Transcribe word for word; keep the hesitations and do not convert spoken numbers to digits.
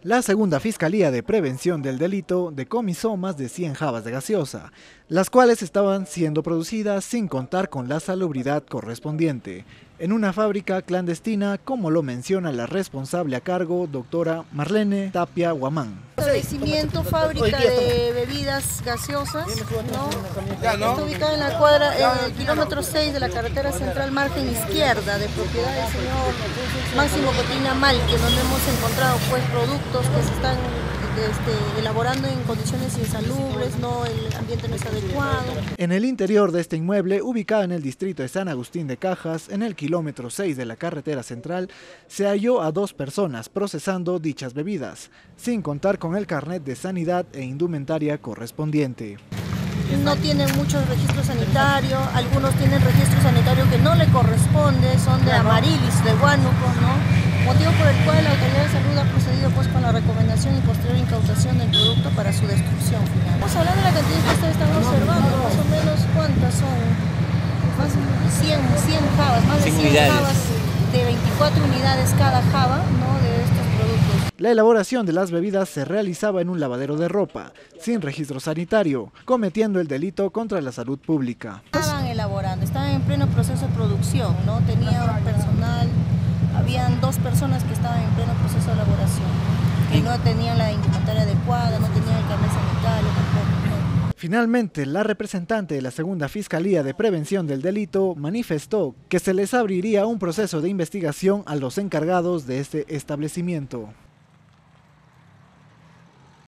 La segunda Fiscalía de Prevención del Delito decomisó más de cien jabas de gaseosa, las cuales estaban siendo producidas sin contar con la salubridad correspondiente, en una fábrica clandestina, como lo menciona la responsable a cargo, doctora Marlene Tapia Guamán. Establecimiento, fábrica de bebidas gaseosas, ¿no? Está ubicada en la cuadra, en el kilómetro seis de la carretera central, margen izquierda, de propiedad del señor Máximo Cotina Malque, donde hemos encontrado pues productos que se están este, elaborando en condiciones insalubres, no, el ambiente no es adecuado. En el interior de este inmueble, ubicado en el distrito de San Agustín de Cajas, en el kilómetro seis de la carretera central, se halló a dos personas procesando dichas bebidas, sin contar con el carnet de sanidad e indumentaria correspondiente. No tienen muchos registros sanitarios, algunos tienen registro sanitario que no le corresponde, son de Amarilis, de Huánuco, ¿no? Motivo por el cual la Autoridad de Salud ha procedido pues con la recomendación y posterior incautación del producto para su destrucción final. Estamos hablando de la cantidad que ustedes están observando, más o menos cuántas son, más de cien, cien jabas, más de cien jabas de veinticuatro unidades cada jaba, ¿no?, de estos productos. La elaboración de las bebidas se realizaba en un lavadero de ropa, sin registro sanitario, cometiendo el delito contra la salud pública. Estaban elaborando, estaban en pleno proceso de producción, ¿no? Tenían personal, habían dos personas que estaban en pleno proceso de elaboración, que no tenían la indumentaria adecuada, no tenían el carnet sanitario tampoco, ¿no? Finalmente, la representante de la segunda Fiscalía de Prevención del Delito manifestó que se les abriría un proceso de investigación a los encargados de este establecimiento.